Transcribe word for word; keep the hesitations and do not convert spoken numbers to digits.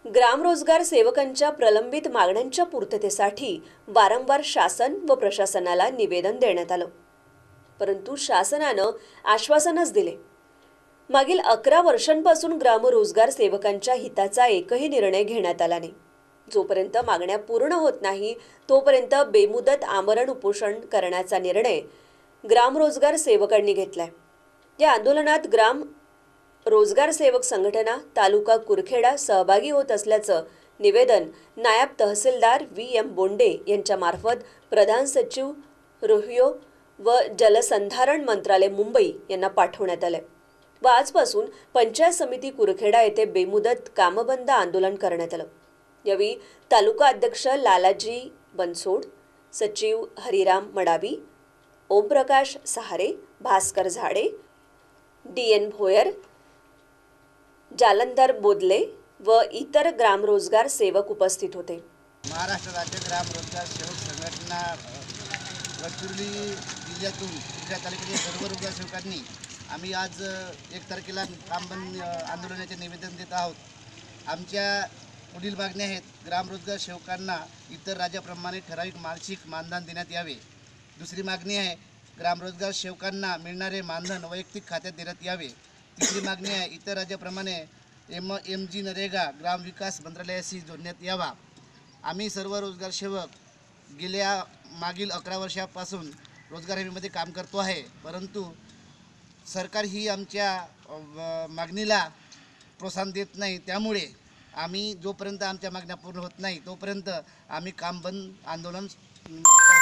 ग्रामरोजगार सेवकांच्या प्रलंबित मागण्यांच्या पूर्ततेसाठी वारंवार शासन व प्रशासनाला निवेदन देण्यात आलं, परंतु शासनानं आश्वासनच दिले। मागील अकरा वर्षांपासून ग्रामरोजगार सेवकांच्या हिताचा एकही निर्णय घेण्यात आला नाही। जोपर्यंत मागण्या पूर्ण होत नाही तोपर्यंत बेमुदत आमरण उपोषण करण्याचा निर्णय ग्रामरोजगार सेवकांनी घेतलाय। या आंदोलनात ग्राम रोजगार सेवक संघटना तालुका कुरखेडा सहभागी होत असल्याचं निवेदन नायब तहसीलदार व्ही एम बोंडे यांच्या मार्फत प्रधान सचिव रोहियो व जलसंधारण मंत्रालय मुंबई यांना पाठवण्यात आले व आजपासून पंचायत समिती कुरखेडा येथे बेमुदत कामबंद आंदोलन करण्यात आलं। यावेळी तालुका अध्यक्ष लालाजी बनसोड, सचिव हरिराम मडावी, ओमप्रकाश सहारे, भास्कर झाडे, डी एन भोयर, जालंधर बोदले व इतर ग्रामरोजगार सेवक उपस्थित होते। महाराष्ट्र राज्य ग्राम रोजगार सेवक संघटना गडचिरोली जिल्ह्यातून जिल्हा तालुक्यातील सर्व रोजगार सेवकांनी आम्ही आज एक तारखेला कामबंद आंदोलनाचे निवेदन देत आहोत। आमच्या पुढील मागण्या आहेत, ग्राम रोजगार सेवकांना इतर राज्याप्रमाणे ठराविक मासिक मानधन देण्यात यावे। दुसरी मागणी आहे, ग्राम रोजगार सेवकांना मिळणारे मानधन वैयक्तिक खात्यात देण्यात यावे। तिसरी मागणी आहे, इतर राज्याप्रमाणे एम एम जी नरेगा ग्रामविकास मंत्रालयाशी जोडण्यात यावा। आम्ही सर्व रोजगार सेवक गेल्या मागील अकरा वर्षापासून रोजगार हमीमध्ये काम करतो आहे, परंतु सरकार ही आमच्या मागणीला प्रोत्साहन देत नाही। त्यामुळे आम्ही जोपर्यंत आमच्या मागण्या पूर्ण होत नाही तोपर्यंत आम्ही काम बंद आंदोलन